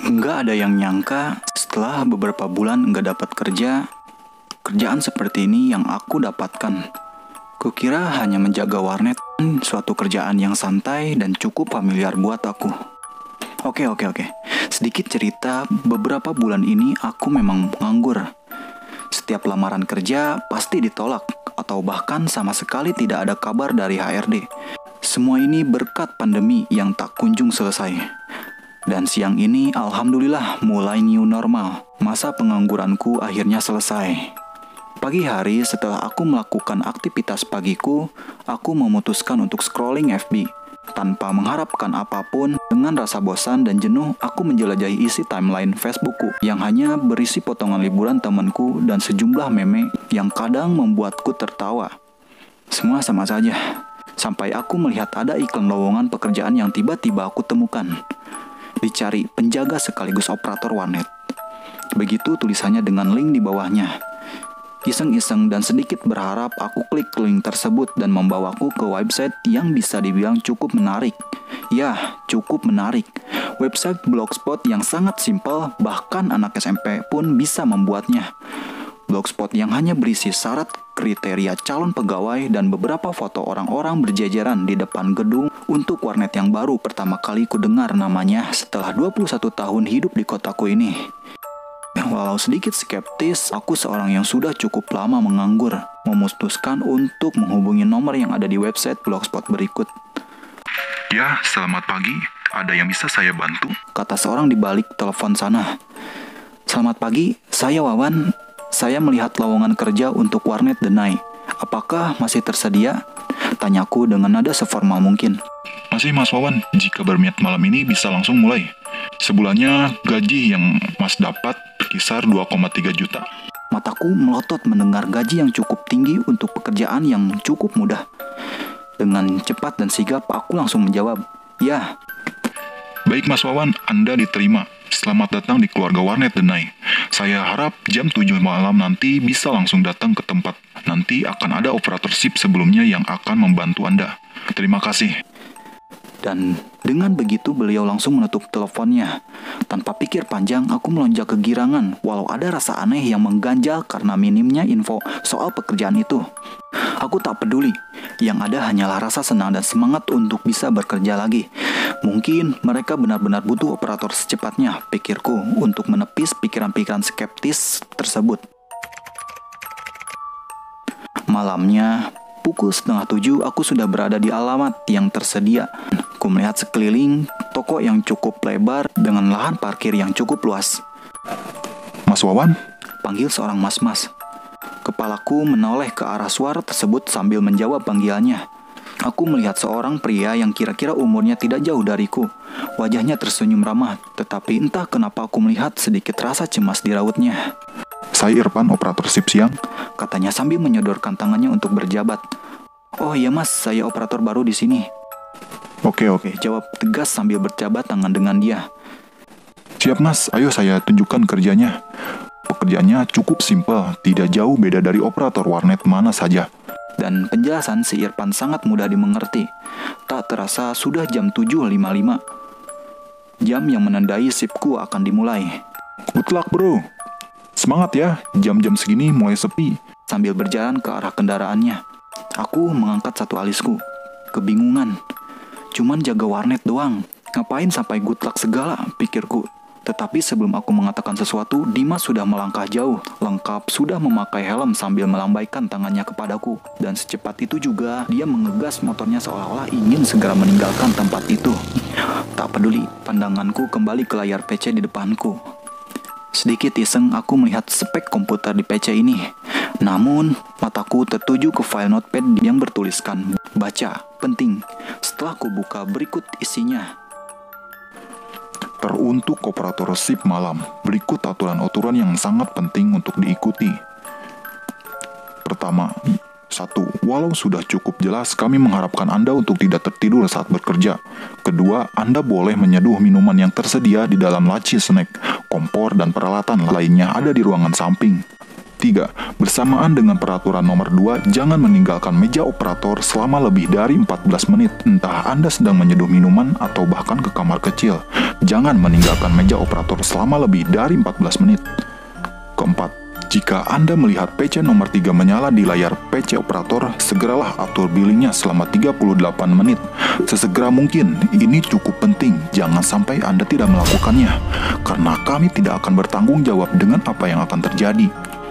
Nggak ada yang nyangka setelah beberapa bulan nggak dapat kerja, kerjaan seperti ini yang aku dapatkan. Kukira hanya menjaga warnet, suatu kerjaan yang santai dan cukup familiar buat aku. Oke. Sedikit cerita, beberapa bulan ini aku memang nganggur. Setiap lamaran kerja pasti ditolak, atau bahkan sama sekali tidak ada kabar dari HRD. Semua ini berkat pandemi yang tak kunjung selesai. Dan siang ini alhamdulillah mulai new normal. Masa pengangguranku akhirnya selesai. Pagi hari setelah aku melakukan aktivitas pagiku, aku memutuskan untuk scrolling FB. Tanpa mengharapkan apapun, dengan rasa bosan dan jenuh, aku menjelajahi isi timeline Facebookku yang hanya berisi potongan liburan temanku dan sejumlah meme yang kadang membuatku tertawa. Semua sama saja. Sampai aku melihat ada iklan lowongan pekerjaan yang tiba-tiba aku temukan. Dicari penjaga sekaligus operator warnet. Begitu tulisannya dengan link di bawahnya. Iseng-iseng dan sedikit berharap aku klik link tersebut dan membawaku ke website yang bisa dibilang cukup menarik. Ya, cukup menarik. Website blogspot yang sangat simpel, bahkan anak SMP pun bisa membuatnya. Blogspot yang hanya berisi syarat kriteria calon pegawai dan beberapa foto orang-orang berjejeran di depan gedung untuk warnet yang baru pertama kali ku dengar namanya setelah 21 tahun hidup di kotaku ini. Walau sedikit skeptis, aku seorang yang sudah cukup lama menganggur, memutuskan untuk menghubungi nomor yang ada di website blogspot berikut. Ya, selamat pagi. Ada yang bisa saya bantu? Kata seorang di balik telepon sana. Selamat pagi, saya Wawan. Saya melihat lowongan kerja untuk warnet Denai. Apakah masih tersedia? Tanyaku dengan nada seformal mungkin. Masih Mas Wawan, jika berniat malam ini bisa langsung mulai. Sebulannya gaji yang Mas dapat berkisar 2,3 juta. Mataku melotot mendengar gaji yang cukup tinggi untuk pekerjaan yang cukup mudah. Dengan cepat dan sigap aku langsung menjawab, ya. Baik Mas Wawan, Anda diterima. Selamat datang di keluarga warnet Denai. Saya harap jam 7 malam nanti bisa langsung datang ke tempat. Nanti akan ada operator SIP sebelumnya yang akan membantu Anda. Terima kasih. Dan dengan begitu beliau langsung menutup teleponnya. Tanpa pikir panjang, aku melonjak kegirangan walau ada rasa aneh yang mengganjal karena minimnya info soal pekerjaan itu. Aku tak peduli, yang ada hanyalah rasa senang dan semangat untuk bisa bekerja lagi. Mungkin mereka benar-benar butuh operator secepatnya, pikirku, untuk menepis pikiran-pikiran skeptis tersebut. Malamnya, pukul 6:30 aku sudah berada di alamat yang tersedia. Aku melihat sekeliling toko yang cukup lebar dengan lahan parkir yang cukup luas. Mas Wawan? Panggil seorang mas-mas. Kepalaku menoleh ke arah suara tersebut sambil menjawab panggilannya. Aku melihat seorang pria yang kira-kira umurnya tidak jauh dariku. Wajahnya tersenyum ramah, tetapi entah kenapa aku melihat sedikit rasa cemas di rautnya. Saya Irfan, operator SIP siang. Katanya sambil menyodorkan tangannya untuk berjabat. Oh iya mas, saya operator baru di sini. Oke, Jawab tegas sambil berjabat tangan dengan dia. Siap mas, ayo saya tunjukkan kerjanya. Pekerjaannya cukup simpel, tidak jauh beda dari operator warnet mana saja. Dan penjelasan si Irfan sangat mudah dimengerti. Tak terasa sudah jam 7.55. Jam yang menandai sipku akan dimulai. Good luck bro. Semangat ya, jam-jam segini mulai sepi. Sambil berjalan ke arah kendaraannya, aku mengangkat satu alisku. Kebingungan. Cuman jaga warnet doang. Ngapain sampai good luck segala, pikirku. Tetapi sebelum aku mengatakan sesuatu, Dimas sudah melangkah jauh. Lengkap sudah memakai helm sambil melambaikan tangannya kepadaku. Dan secepat itu juga, dia mengegas motornya seolah-olah ingin segera meninggalkan tempat itu. Tak peduli, pandanganku kembali ke layar PC di depanku. Sedikit iseng aku melihat spek komputer di PC ini. Namun, mataku tertuju ke file notepad yang bertuliskan baca, penting. Setelah ku buka berikut isinya. Teruntuk operator SIP malam, berikut aturan-aturan yang sangat penting untuk diikuti. Pertama, 1. Walau sudah cukup jelas, kami mengharapkan Anda untuk tidak tertidur saat bekerja. Kedua, Anda boleh menyeduh minuman yang tersedia di dalam laci snack, kompor, dan peralatan lainnya ada di ruangan samping. 3. Bersamaan dengan peraturan nomor 2, jangan meninggalkan meja operator selama lebih dari 14 menit. Entah Anda sedang menyeduh minuman atau bahkan ke kamar kecil. Jangan meninggalkan meja operator selama lebih dari 14 menit. Keempat, jika Anda melihat PC nomor 3 menyala di layar PC operator, segeralah atur billingnya selama 38 menit. Sesegera mungkin, ini cukup penting, jangan sampai Anda tidak melakukannya, karena kami tidak akan bertanggung jawab dengan apa yang akan terjadi.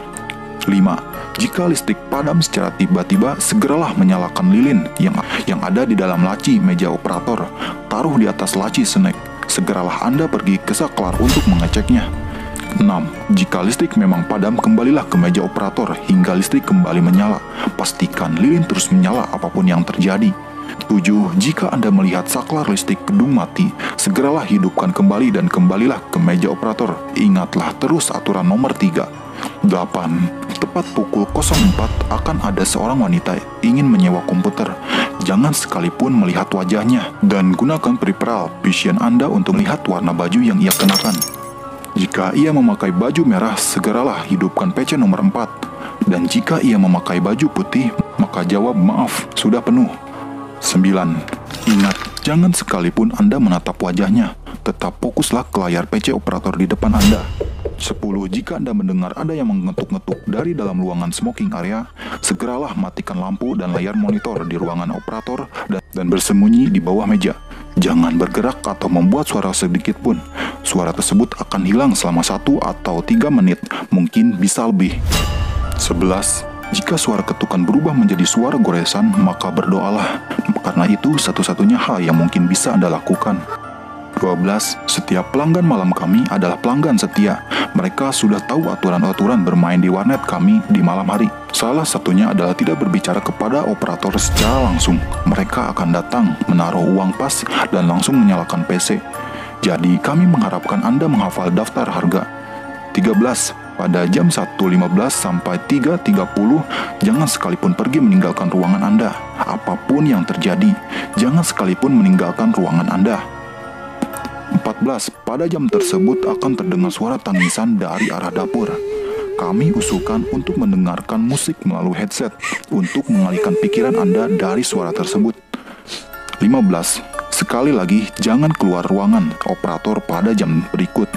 5. Jika listrik padam secara tiba-tiba, segeralah menyalakan lilin yang ada di dalam laci meja operator. Taruh di atas laci snack. Segeralah Anda pergi ke saklar untuk mengeceknya. 6. Jika listrik memang padam, kembalilah ke meja operator hingga listrik kembali menyala. Pastikan lilin terus menyala apapun yang terjadi. 7. Jika Anda melihat saklar listrik gedung mati, segeralah hidupkan kembali dan kembalilah ke meja operator. Ingatlah terus aturan nomor 3. 8. Tepat pukul 04 akan ada seorang wanita ingin menyewa komputer. Jangan sekalipun melihat wajahnya dan gunakan peripheral vision Anda untuk melihat warna baju yang ia kenakan. Jika ia memakai baju merah, segeralah hidupkan PC nomor 4. Dan jika ia memakai baju putih, maka jawab maaf, sudah penuh. 9. Ingat, jangan sekalipun Anda menatap wajahnya. Tetap fokuslah ke layar PC operator di depan Anda. 10. Jika Anda mendengar ada yang mengetuk-ngetuk dari dalam ruangan smoking area, segeralah matikan lampu dan layar monitor di ruangan operator dan bersembunyi di bawah meja. Jangan bergerak atau membuat suara sedikit pun. Suara tersebut akan hilang selama 1 atau 3 menit, mungkin bisa lebih. 11. Jika suara ketukan berubah menjadi suara goresan, maka berdoalah, karena itu satu-satunya hal yang mungkin bisa Anda lakukan. 12. Setiap pelanggan malam kami adalah pelanggan setia. Mereka sudah tahu aturan-aturan bermain di warnet kami di malam hari. Salah satunya adalah tidak berbicara kepada operator secara langsung. Mereka akan datang, menaruh uang pas, dan langsung menyalakan PC. Jadi kami mengharapkan Anda menghafal daftar harga. 13. Pada jam 1.15 sampai 3.30, jangan sekalipun pergi meninggalkan ruangan Anda. Apapun yang terjadi, jangan sekalipun meninggalkan ruangan Anda. 14. Pada jam tersebut akan terdengar suara tangisan dari arah dapur. Kami usulkan untuk mendengarkan musik melalui headset untuk mengalihkan pikiran Anda dari suara tersebut. 15. Sekali lagi, jangan keluar ruangan operator pada jam berikut.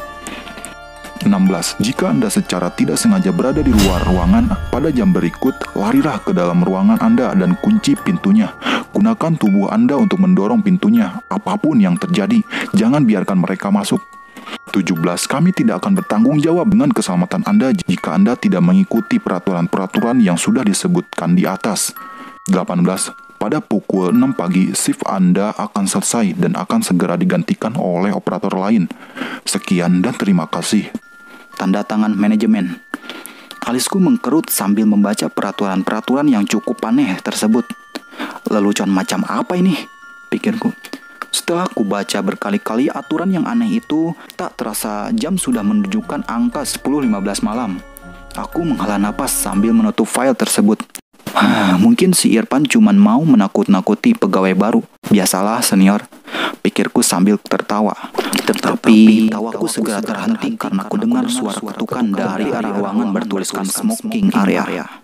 16. Jika Anda secara tidak sengaja berada di luar ruangan pada jam berikut, larilah ke dalam ruangan Anda dan kunci pintunya. Gunakan tubuh Anda untuk mendorong pintunya. Apapun yang terjadi, jangan biarkan mereka masuk. 17. Kami tidak akan bertanggung jawab dengan keselamatan Anda jika Anda tidak mengikuti peraturan-peraturan yang sudah disebutkan di atas. 18. Pada pukul 6 pagi, shift Anda akan selesai dan akan segera digantikan oleh operator lain. Sekian dan terima kasih. Tanda tangan manajemen. Alisku mengkerut sambil membaca peraturan-peraturan yang cukup aneh tersebut. Lelucon macam apa ini? Pikirku. Setelah ku baca berkali-kali aturan yang aneh itu, tak terasa jam sudah menunjukkan angka 10.15 malam. Aku menghela napas sambil menutup file tersebut. Mungkin si Irfan cuman mau menakut-nakuti pegawai baru. Biasalah senior, pikirku sambil tertawa. Tetapi tawaku segera terhenti karena ku dengar suara ketukan dari arah ruangan bertuliskan smoking area.